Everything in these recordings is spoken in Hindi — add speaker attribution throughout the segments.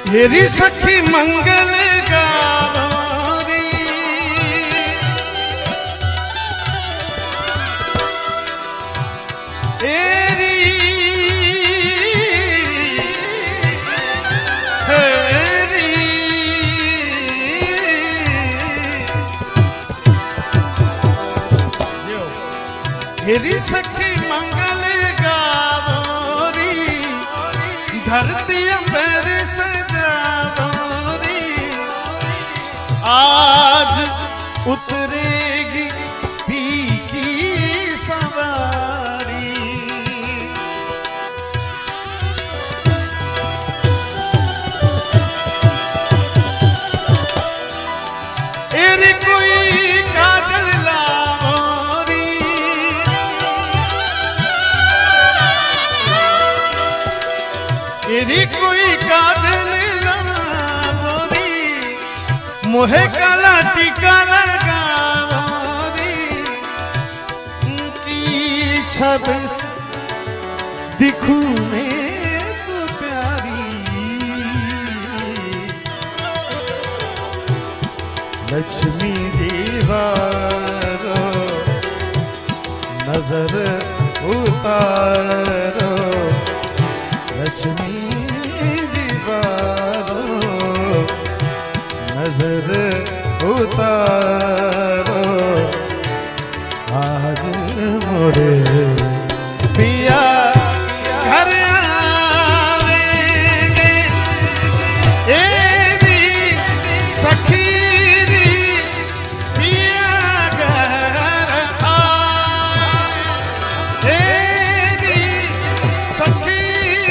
Speaker 1: तेरी सखी मंगल गावरी तेरी तेरी सखी मंगल गावरी धरती अंबर सजावरी आज उतरेगी पी की सवारी तेरी कोई काजल लावरी तेरी कोई काजल लावरी मोहे काला टीका लगावरी उनकी छब दिखूं मैं तो प्यारी लक्ष्मी जीवारो नजर उतारो लक्ष्मी जीवारो नजर उतारो आज मोरे पिया घर आवेंगे तेरी सखी पिया घर आवेंगे तेरी सखी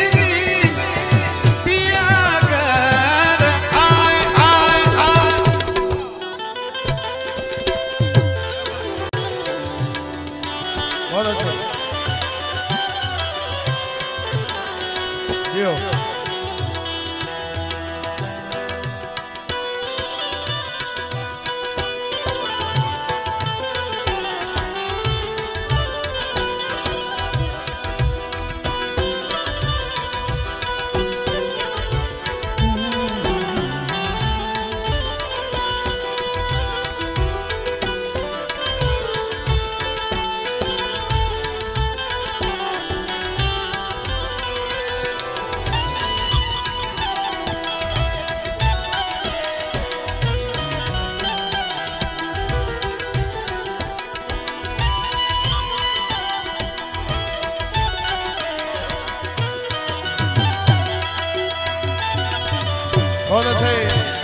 Speaker 1: पिया घर आए आए आए बहुत अच्छा यो बहुत अच्छा है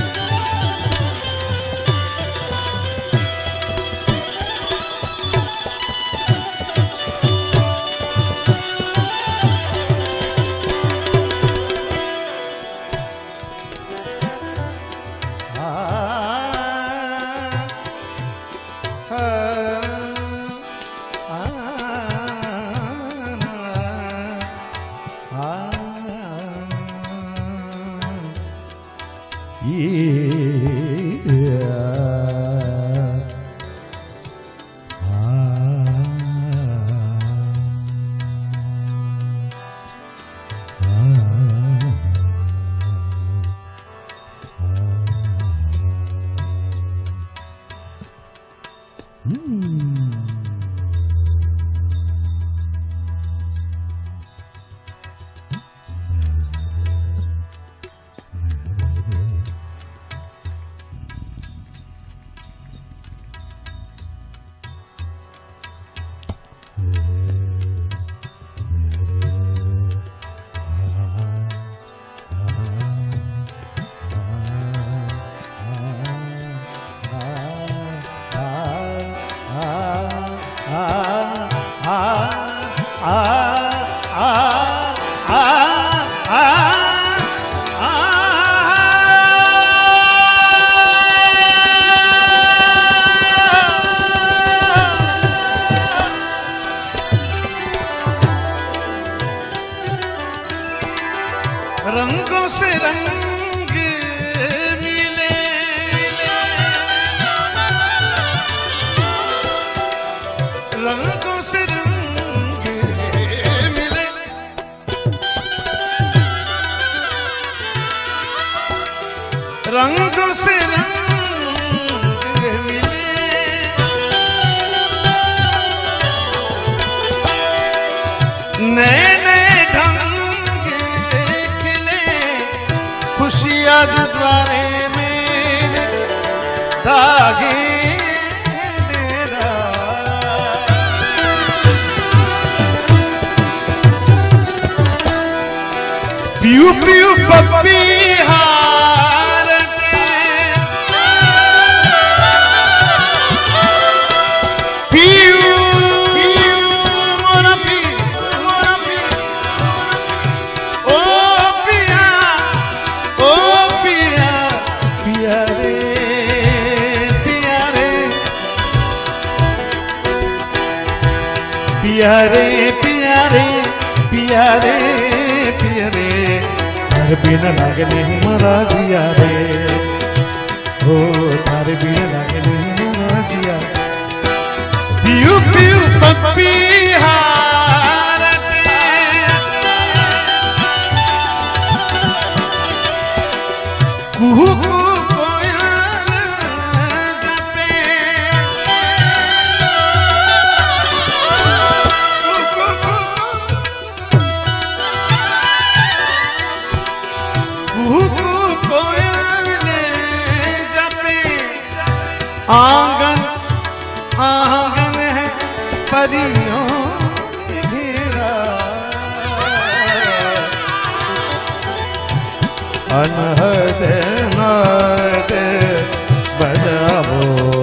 Speaker 1: रंगों से रंग मिले रंगों से रंग मिले रंगों से रंग मिले, नए नए ढंग खिले, खुशियाँ द्वारे मेरे धागे पियू पियू पप्पी हार के, पियू पियू मोरा पी ओ पिया पिया रे पिया रे पिया रे पिया रे पिया रे पिया रे, तारे बिना लागे नहीं मरा जिया रे, हो तारे बिना लागे नहीं मरा जिया। पियू पियू पप्पी हार के, कुहू कोयल जपे, कोयल जपे, आंगन आंगन है परियों घेरा, अनहद नाद बजाओ,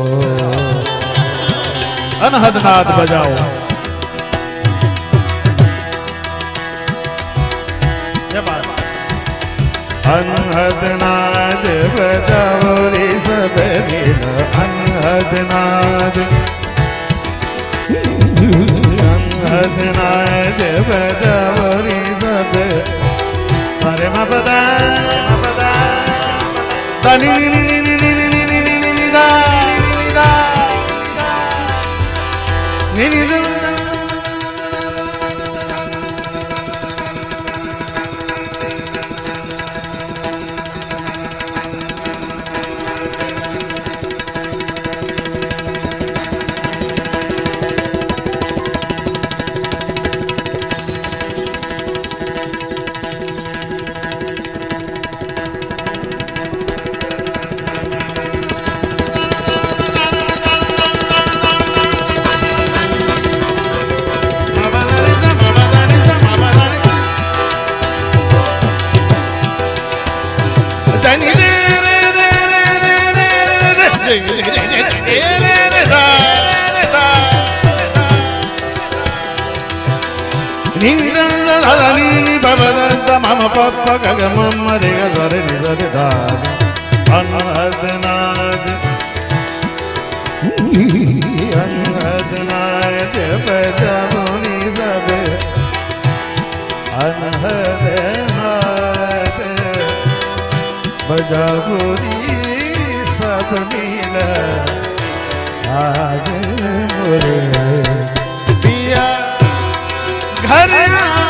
Speaker 1: अनहद नाद बजाओ। अनहद नाद बजाओ रे सब मिल, अनहद नाद, अनहद नाद बजाओ रे सब, सारे मा पदा नी नी नी नी नी नी नी नी नी नी दा नी नी नी। Mama papa gaga mama re ga zare ni zare da, anhad naad, anhad naad bajao ni zabe, anhad naad bajao ni sab mila, aaj mure piya ghar